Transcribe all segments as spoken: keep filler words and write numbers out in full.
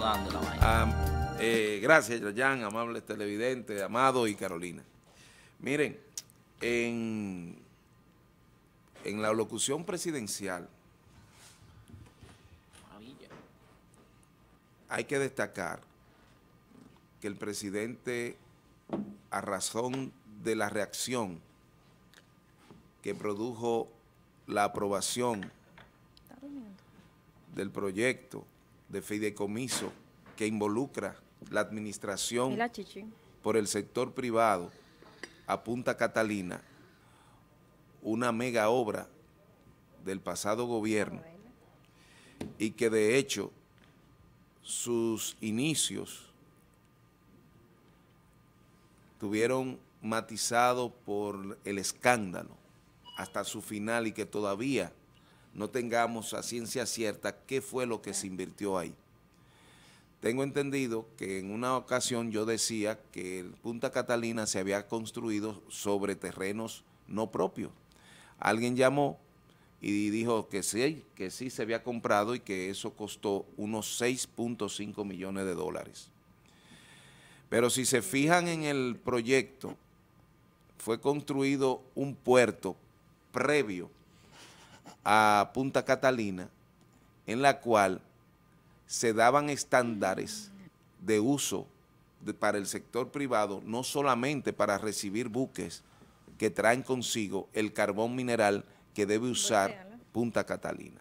acomodando la vaina. Ah, eh, gracias, Yayan, amables televidentes, Amado y Carolina. Miren, en, en la locución presidencial Maravilla. hay que destacar que el presidente, a razón de la reacción que produjo la aprobación del proyecto de fideicomiso que involucra la administración por el sector privado a Punta Catalina, una mega obra del pasado gobierno, y que de hecho sus inicios tuvieron matizado por el escándalo hasta su final, y que todavía no tengamos a ciencia cierta qué fue lo que se invirtió ahí. Tengo entendido que en una ocasión yo decía que el Punta Catalina se había construido sobre terrenos no propios. Alguien llamó y dijo que sí, que sí se había comprado y que eso costó unos seis punto cinco millones de dólares. Pero si se fijan en el proyecto, fue construido un puerto previo a Punta Catalina, en la cual se daban estándares de uso de, para el sector privado, no solamente para recibir buques que traen consigo el carbón mineral que debe usar Punta Catalina.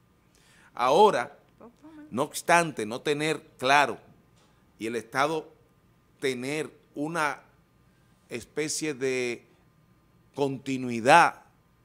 Ahora, no obstante no tener claro y el Estado tener una especie de continuidad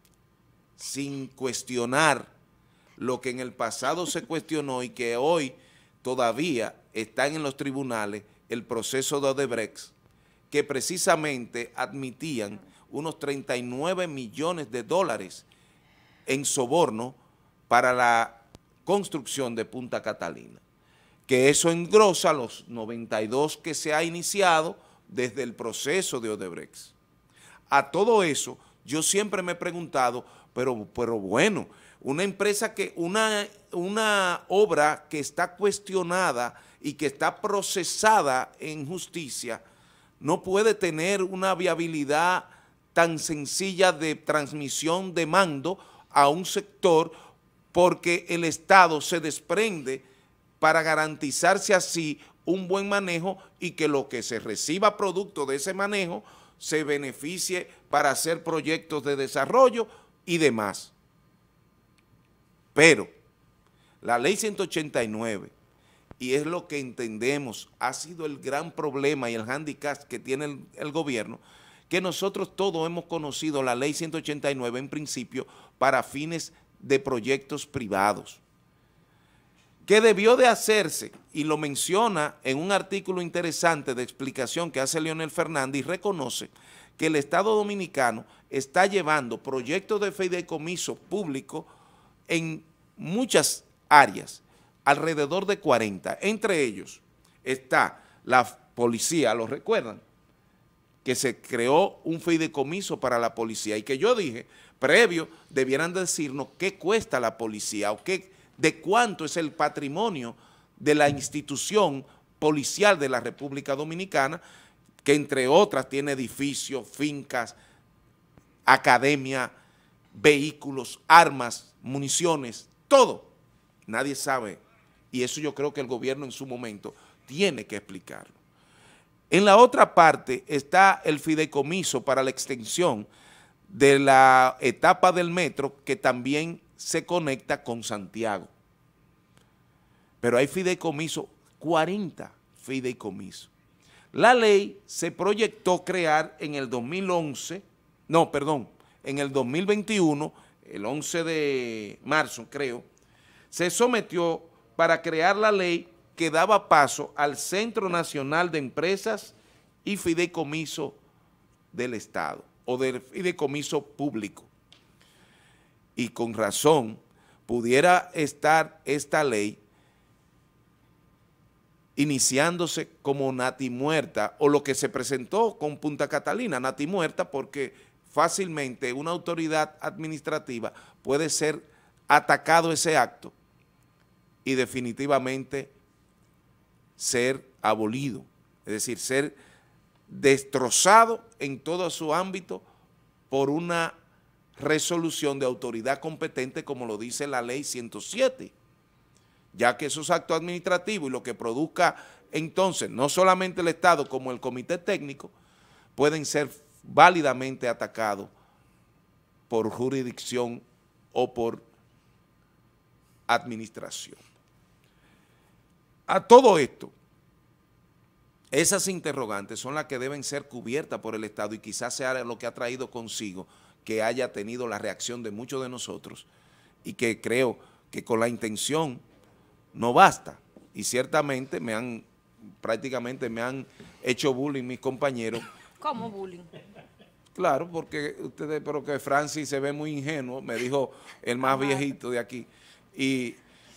sin cuestionar lo que en el pasado se cuestionó y que hoy todavía están en los tribunales, el proceso de Odebrecht, que precisamente admitían unos treinta y nueve millones de dólares en soborno para la construcción de Punta Catalina, que eso engrosa los noventa y dos que se ha iniciado desde el proceso de Odebrecht. A todo eso, yo siempre me he preguntado, pero, pero bueno, una empresa que, una, una obra que está cuestionada y que está procesada en justicia, no puede tener una viabilidad tan sencilla de transmisión de mando a un sector, porque el Estado se desprende para garantizarse así un buen manejo y que lo que se reciba producto de ese manejo se beneficie para hacer proyectos de desarrollo y demás. Pero la ley ciento ochenta y nueve, y es lo que entendemos, ha sido el gran problema y el hándicap que tiene el, el gobierno, que nosotros todos hemos conocido la ley ciento ochenta y nueve en principio para fines de proyectos privados, que debió de hacerse, y lo menciona en un artículo interesante de explicación que hace Leonel Fernández, y reconoce que el Estado Dominicano está llevando proyectos de fideicomiso público en muchas áreas, alrededor de cuarenta. Entre ellos está la policía, ¿lo recuerdan? Que se creó un fideicomiso para la policía y que yo dije, previo, debieran decirnos qué cuesta la policía o qué, de cuánto es el patrimonio de la institución policial de la República Dominicana, que entre otras tiene edificios, fincas, academia, vehículos, armas, municiones, todo. Nadie sabe, y eso yo creo que el gobierno en su momento tiene que explicarlo. En la otra parte está el fideicomiso para la extensión de la etapa del metro, que también se conecta con Santiago. Pero hay fideicomiso, cuarenta fideicomisos. La ley se proyectó crear en el dos mil once, no, perdón, en el dos mil veintiuno, el once de marzo creo, se sometió para crear la ley que daba paso al Centro Nacional de Empresas y Fideicomiso del Estado, o del fideicomiso público. Y con razón pudiera estar esta ley iniciándose como nati muerta, o lo que se presentó con Punta Catalina, nati muerta, porque fácilmente una autoridad administrativa puede ser atacado ese acto y definitivamente ser abolido, es decir, ser destrozado en todo su ámbito por una resolución de autoridad competente como lo dice la ley ciento siete, ya que esos actos administrativos y lo que produzca entonces no solamente el Estado como el comité técnico pueden ser válidamente atacados por jurisdicción o por administración. A todo esto, esas interrogantes son las que deben ser cubiertas por el Estado y quizás sea lo que ha traído consigo que haya tenido la reacción de muchos de nosotros y que creo que con la intención no basta. Y ciertamente me han, prácticamente me han hecho bullying mis compañeros. ¿Cómo bullying? Claro, porque ustedes, pero que Francis se ve muy ingenuo, me dijo el más Ajá. viejito de aquí. Y,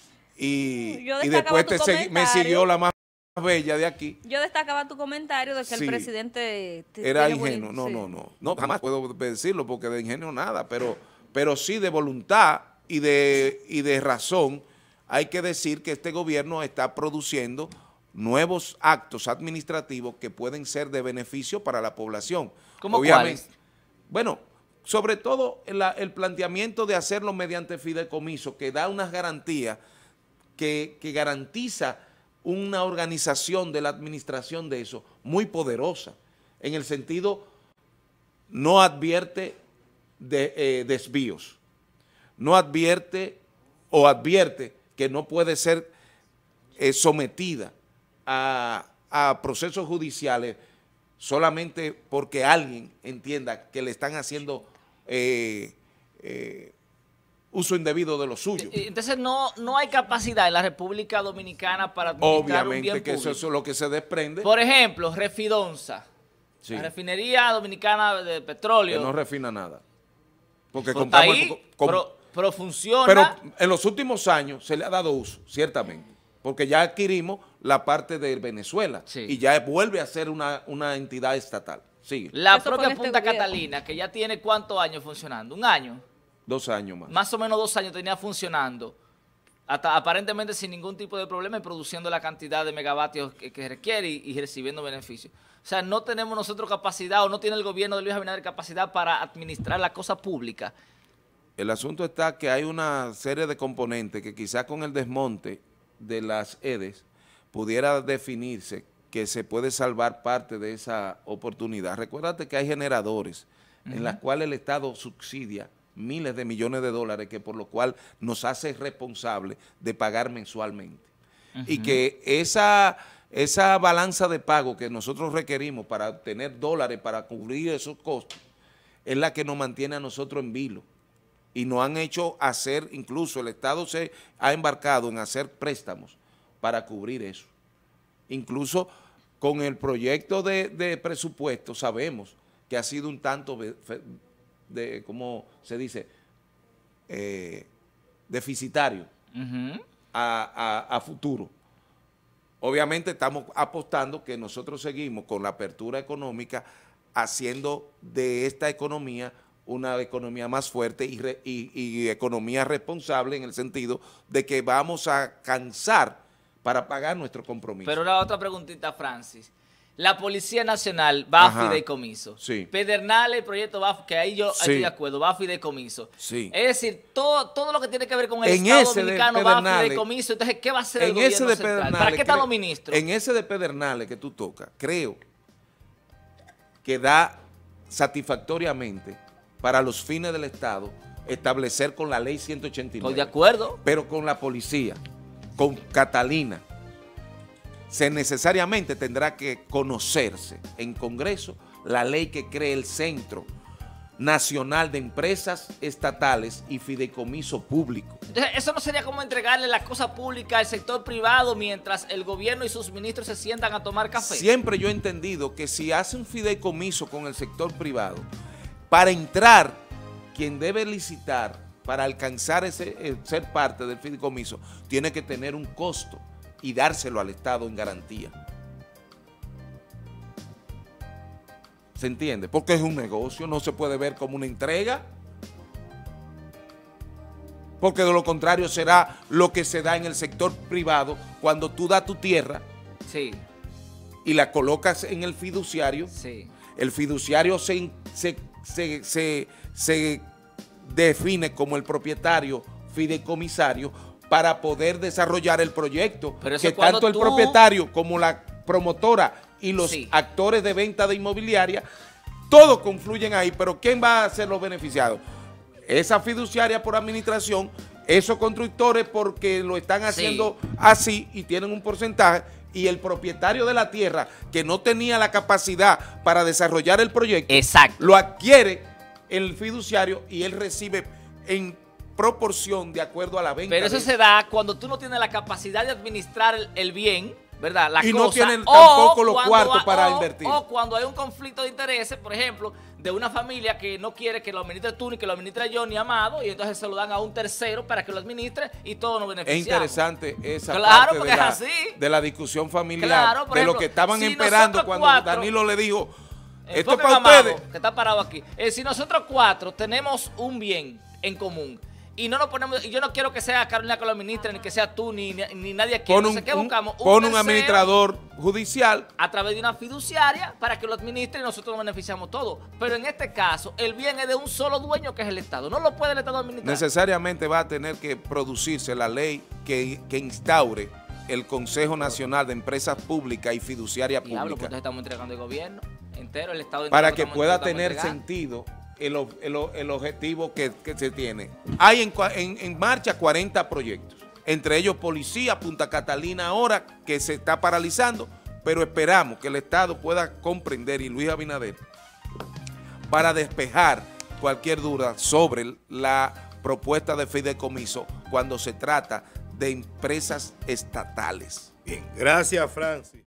y, y después te segui, me siguió la más bella de aquí. Yo destacaba tu comentario de que sí, el presidente te, era ingenuo. No, sí. no, no, no, jamás puedo decirlo porque de ingenio nada, pero, pero sí de voluntad y de, y de razón hay que decir que este gobierno está produciendo nuevos actos administrativos que pueden ser de beneficio para la población. ¿Cómo cuáles? Bueno, sobre todo el, el planteamiento de hacerlo mediante fideicomiso, que da unas garantías, que, que garantiza una organización de la administración de eso muy poderosa, en el sentido no advierte de eh, desvíos, no advierte o advierte que no puede ser eh, sometida a, a procesos judiciales solamente porque alguien entienda que le están haciendo eh, eh, uso indebido de lo suyo. Entonces no, no hay capacidad en la República Dominicana para administrar Obviamente un bien que público. Eso es lo que se desprende. Por ejemplo, Refidonza, sí. La refinería dominicana de petróleo. Que no refina nada. Porque pues compramos... ahí, con, pero, pero funciona. Pero en los últimos años se le ha dado uso, ciertamente. Porque ya adquirimos la parte de Venezuela sí. y ya vuelve a ser una, una entidad estatal. Sigue. La Eso propia Punta este Catalina, que ya tiene ¿cuántos años funcionando? ¿Un año? Dos años más. Más o menos dos años tenía funcionando, hasta aparentemente sin ningún tipo de problema y produciendo la cantidad de megavatios que, que requiere y, y recibiendo beneficios. O sea, no tenemos nosotros capacidad o no tiene el gobierno de Luis Abinader capacidad para administrar la cosa pública. El asunto está que hay una serie de componentes que quizás con el desmonte de las E D E S pudiera definirse que se puede salvar parte de esa oportunidad. Recuérdate que hay generadores uh-huh. en las cuales el Estado subsidia miles de millones de dólares, que por lo cual nos hace responsables de pagar mensualmente. Uh-huh. Y que esa, esa balanza de pago que nosotros requerimos para obtener dólares para cubrir esos costos es la que nos mantiene a nosotros en vilo. Y nos han hecho hacer, incluso el Estado se ha embarcado en hacer préstamos para cubrir eso. Incluso con el proyecto de, de presupuesto sabemos que ha sido un tanto de, de ¿cómo se dice? Eh, deficitario uh-huh. a, a, a futuro. Obviamente estamos apostando que nosotros seguimos con la apertura económica haciendo de esta economía una economía más fuerte y, re, y, y economía responsable en el sentido de que vamos a cansar para pagar nuestro compromiso. Pero la otra preguntita, Francis. La Policía Nacional va Ajá, a fideicomiso. Sí. Pedernales, el proyecto va, que ahí yo sí. estoy de acuerdo, va a fideicomiso. Sí. Es decir, todo, todo lo que tiene que ver con el en Estado Dominicano va a fideicomiso. Entonces, ¿qué va a hacer el en gobierno ese de central? ¿Para qué están los ministros? En ese de Pedernales que tú tocas, creo que da satisfactoriamente para los fines del Estado establecer con la ley ciento ochenta y nueve. Estoy de acuerdo. Pero con la policía, con Catalina, se necesariamente tendrá que conocerse en Congreso la ley que cree el Centro Nacional de Empresas Estatales y Fideicomiso Público. Entonces, eso no sería como entregarle la cosa pública al sector privado mientras el gobierno y sus ministros se sientan a tomar café. Siempre yo he entendido que si hace un fideicomiso con el sector privado, para entrar, quien debe licitar para alcanzar ese, eh, ser parte del fideicomiso, tiene que tener un costo y dárselo al Estado en garantía. ¿Se entiende? Porque es un negocio, no se puede ver como una entrega. Porque de lo contrario será lo que se da en el sector privado cuando tú das tu tierra Sí. y la colocas en el fiduciario, Sí. el fiduciario se, se, se, se, se define como el propietario fideicomisario para poder desarrollar el proyecto, Pero eso que es cuando tanto el tú- propietario como la promotora y los Sí. actores de venta de inmobiliaria, todos confluyen ahí, pero ¿quién va a ser los beneficiados? Esa fiduciaria por administración, esos constructores porque lo están haciendo Sí. así y tienen un porcentaje, y el propietario de la tierra que no tenía la capacidad para desarrollar el proyecto, Exacto. lo adquiere el fiduciario y él recibe en proporción de acuerdo a la venta. Pero eso de- se da cuando tú no tienes la capacidad de administrar el, el bien, ¿verdad? La Y no cosa, tienen o tampoco los cuando cuartos ha- para o- invertir. O cuando hay un conflicto de intereses, por ejemplo, de una familia que no quiere que lo administre tú, ni que lo administre yo, ni Amado, y entonces se lo dan a un tercero para que lo administre y todos nos Es beneficiamos. interesante esa Claro, parte porque de es la, así. de la discusión familiar, Claro, por de lo ejemplo, que estaban si esperando nosotros cuando cuatro- Danilo le dijo, esto es Enfoque para Amado, ustedes. que está parado aquí. Eh, si nosotros cuatro tenemos un bien en común y no nos ponemos, y yo no quiero que sea Carolina que lo administre, ni que sea tú, ni, ni, ni nadie aquí. Pon un, Entonces, ¿qué un- buscamos? pon un tercero administrador judicial. a través de una fiduciaria para que lo administre y nosotros nos beneficiamos todos. Pero en este caso, el bien es de un solo dueño que es el Estado. No lo puede el Estado administrar. Necesariamente va a tener que producirse la ley que, que instaure el Consejo Nacional de Empresas Públicas y Fiduciaria Diablo, pues Pública entonces estamos entregando el gobierno entero, el Estado entero para lo que estamos- pueda lo estamos tener entregando. sentido el, ob- el o- el objetivo que, que se tiene. Hay en, cua- en, en marcha cuarenta proyectos, entre ellos Policía, Punta Catalina ahora, que se está paralizando, pero esperamos que el Estado pueda comprender, y Luis Abinader, para despejar cualquier duda sobre la propuesta de fideicomiso cuando se trata de empresas estatales. Bien, gracias, Francis.